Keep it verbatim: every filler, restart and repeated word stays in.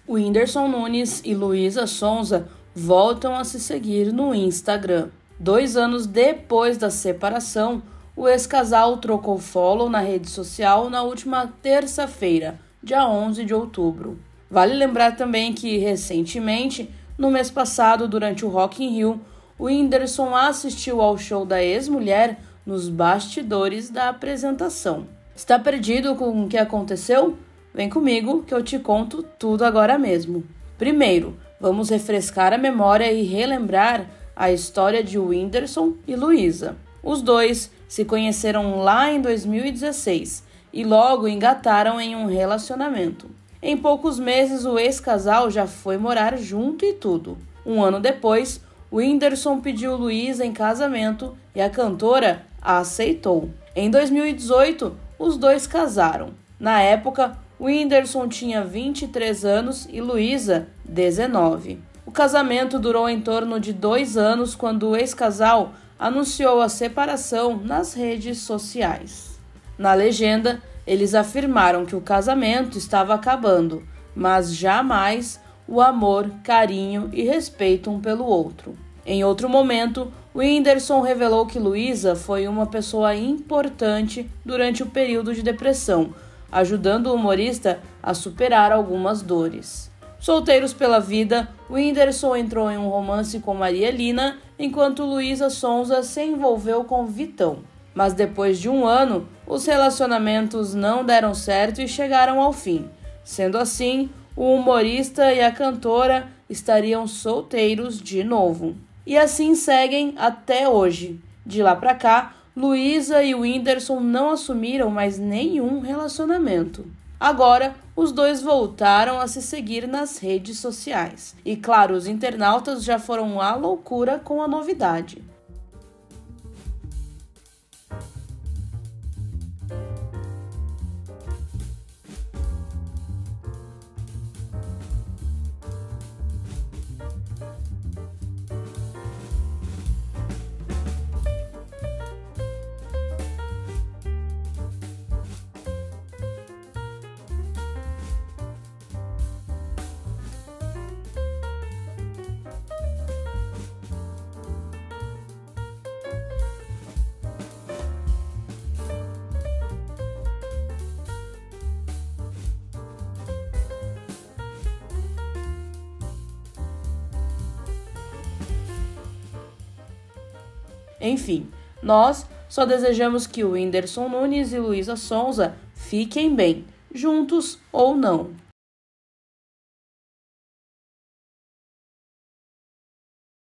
Whindersson Nunes e Luísa Sonza voltam a se seguir no Instagram. Dois anos depois da separação, o ex-casal trocou follow na rede social na última terça-feira, dia onze de outubro. Vale lembrar também que, recentemente, no mês passado, durante o Rock in Rio, o Whindersson assistiu ao show da ex-mulher nos bastidores da apresentação. Está perdido com o que aconteceu? Vem comigo que eu te conto tudo agora mesmo. Primeiro, vamos refrescar a memória e relembrar a história de Whindersson e Luísa. Os dois se conheceram lá em dois mil e dezesseis e logo engataram em um relacionamento. Em poucos meses, o ex-casal já foi morar junto e tudo. Um ano depois, o Whindersson pediu Luísa em casamento e a cantora a aceitou. Em dois mil e dezoito, os dois casaram. Na época, o Whindersson tinha vinte e três anos e Luísa, dezenove. O casamento durou em torno de dois anos quando o ex-casal anunciou a separação nas redes sociais. Na legenda, eles afirmaram que o casamento estava acabando, mas jamais o amor, carinho e respeito um pelo outro. Em outro momento, o Whindersson revelou que Luísa foi uma pessoa importante durante o período de depressão, ajudando o humorista a superar algumas dores. Solteiros pela vida, o Whindersson entrou em um romance com Maria Lina, enquanto Luísa Sonza se envolveu com Vitão. Mas depois de um ano, os relacionamentos não deram certo e chegaram ao fim. Sendo assim, o humorista e a cantora estariam solteiros de novo. E assim seguem até hoje. De lá pra cá, Luísa e o Whindersson não assumiram mais nenhum relacionamento. Agora, os dois voltaram a se seguir nas redes sociais. E claro, os internautas já foram à loucura com a novidade. Enfim, nós só desejamos que o Whindersson Nunes e Luísa Sonza fiquem bem, juntos ou não.